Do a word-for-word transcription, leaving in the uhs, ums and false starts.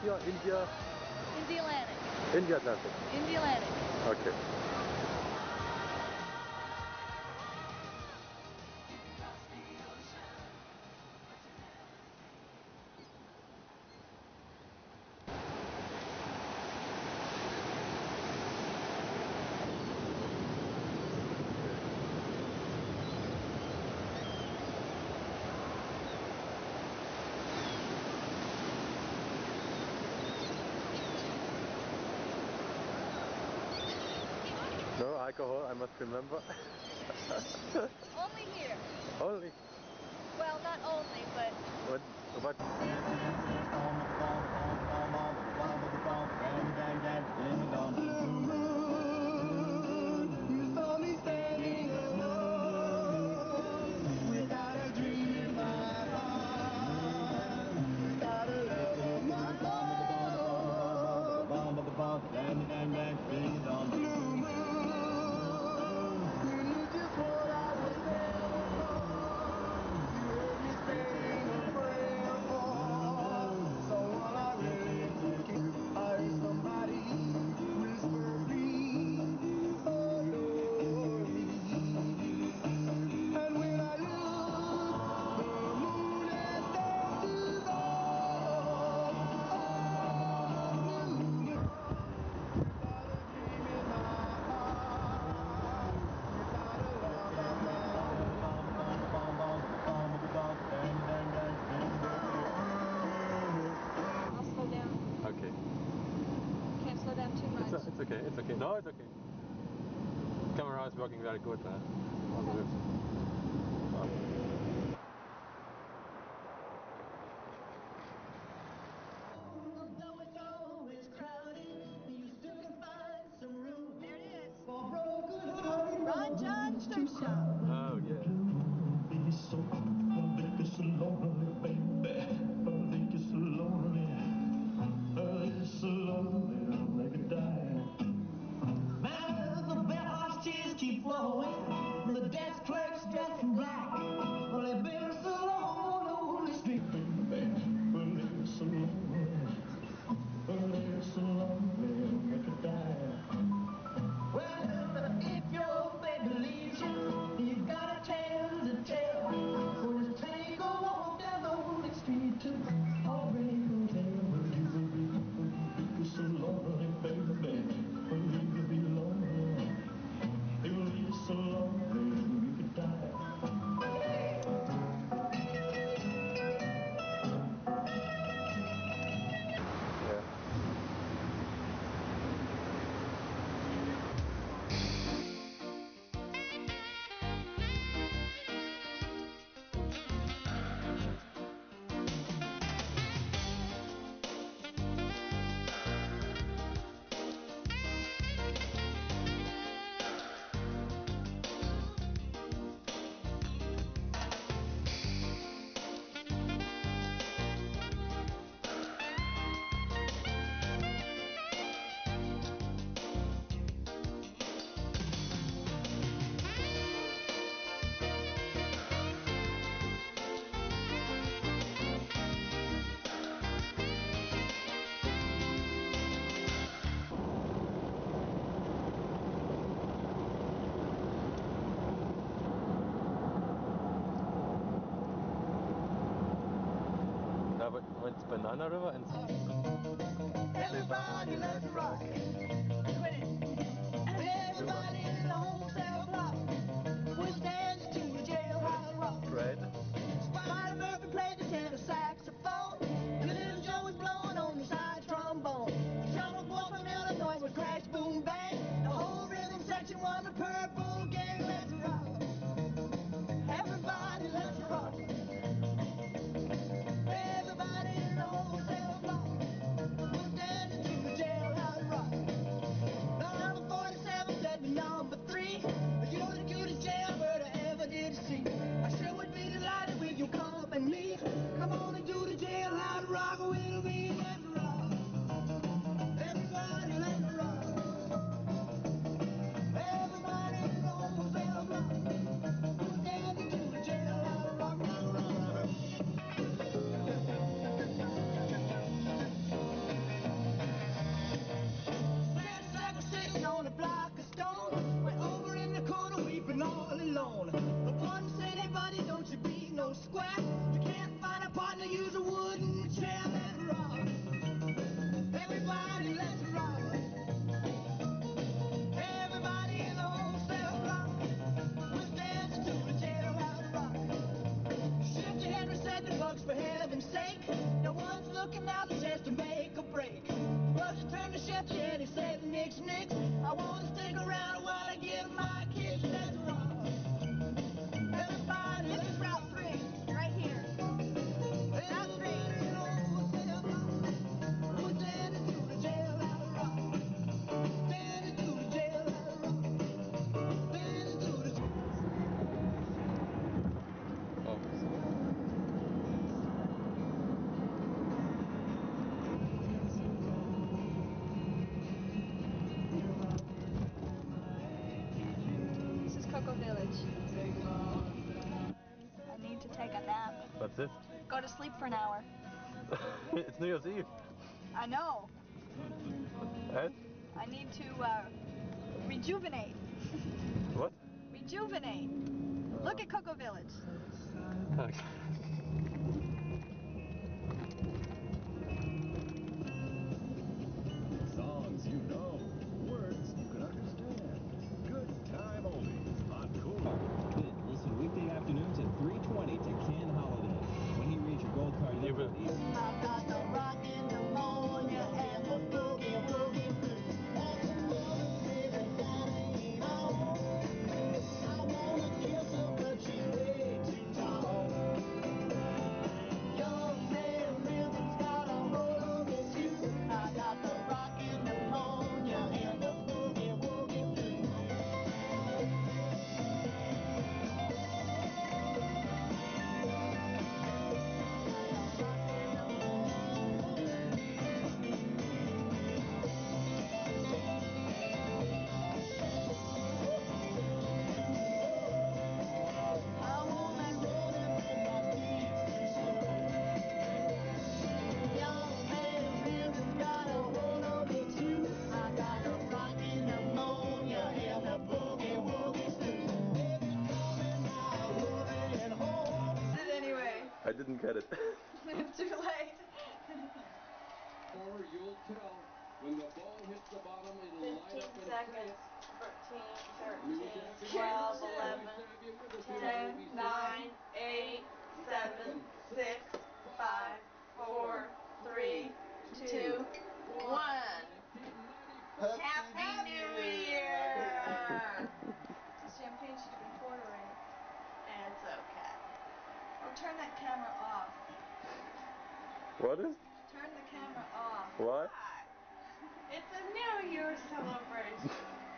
Oceania, India? In the Atlantic. In the Atlantic. In the Atlantic. Okay. No alcohol, I must remember. Only here. Only? Well, not only, but... What? What? You saw me standing alone, without a dream in my heart, without a love of my own. Blue moon, you knew just what I was there for. You heard me saying a prayer for someone I really think. I heard somebody whisper, please adore me. And when I look, the moon has dances on. Blue moon, without a dream in my heart, without a love of my I'll slow down. Okay. Can't slow down too much. It's, it's okay, it's okay. No, it's okay. Camera is working very good, man. All good. Oh. Though it's always crowded, you still can find some room. There it is. For broken-hearted Ron John Show. Oh, yeah. Baby, so, baby, so lonely, baby. Baby, so lonely. Baby, so lonely, I'll make it die. Man, the bellhop's tears keep flowing. The desk clerk's dressed in black. Well, they've been so long on the lonely street, baby. Baby, so lonely. Baby, so lonely, I'll make it die. Well, if your baby leaves you, you got a tale to tell. When it's take a walk down the lonely street to Heartbreak Hotel, where you will be, be so lonely, baby. Well, you will be lonely. You will be so lonely you could die. Yeah. No, but it's Banana River and... Everybody let's rock. Quit it. Everybody in the wholesale block. We're standing to the jailhouse rock. Right? Spider Murphy played the tenor saxophone. Little Joe was blowing on the side trombone. John boy from Illinois was crash, boom, bang. The whole rhythm section was a Purple Gang. Let's rock. Everybody, let's rock. Everybody in the wholesale block. We're standing to the jailhouse rock. looking out the chest to make a break. Well, she turned to Chevy and he said, Nix, Nix, I want to stick around while I get my kicks. Let's rock. Everybody, This is Route three, right here. Route three. We're standing to the jail out of rock. Standing to the jail out of rock. Standing to the jail. Oh. This is Cocoa Village. I need to take a nap. That's it? Go to sleep for an hour. It's New Year's Eve. I know. And? I need to uh, rejuvenate. What? Rejuvenate. Look at Cocoa Village. Okay. Songs you know, words you can understand. Good time oldies on Cool. Good. Listen weekday afternoons at three twenty to Ken Holiday. When he reads your gold card, Yeah, you'll but- know he's- I got the rockin' pneumonia and the boogie woogie blues. And the woman says that that ain't all. I wanna kiss her, but she's way too tall. Young man rhythm's got a hold on me too. I got the rockin' pneumonia and the boogie woogie blues. Anyway, I didn't get it. it's too late. Or you'll tell when the ball hits the bottom, it'll light up fifteen and seconds. say fourteen, it. We wish you thirteen, happy twelve, birthday. eleven, Nice to have you with us here. ten, Maybe nine, eight, seven, six, five, four, three, two, one. Happy New Year! Champagne should have been poured already. It's okay. Oh, turn that camera off. What is? Turn the camera off. What? It's a New Year celebration.